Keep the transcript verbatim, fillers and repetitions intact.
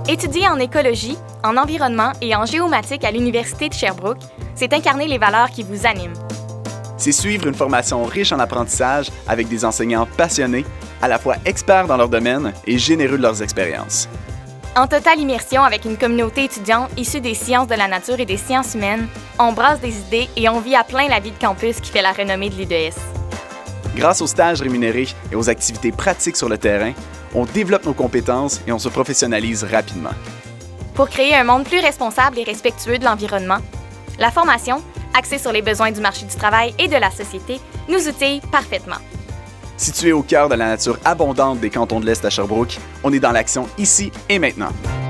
Étudier en écologie, en environnement et en géomatique à l'Université de Sherbrooke, c'est incarner les valeurs qui vous animent. C'est suivre une formation riche en apprentissage avec des enseignants passionnés, à la fois experts dans leur domaine et généreux de leurs expériences. En totale immersion avec une communauté étudiante issue des sciences de la nature et des sciences humaines, on brasse des idées et on vit à plein la vie de campus qui fait la renommée de l'U D S. Grâce aux stages rémunérés et aux activités pratiques sur le terrain, on développe nos compétences et on se professionnalise rapidement. Pour créer un monde plus responsable et respectueux de l'environnement, la formation, axée sur les besoins du marché du travail et de la société, nous outille parfaitement. Situé au cœur de la nature abondante des cantons de l'Est à Sherbrooke, on est dans l'action ici et maintenant.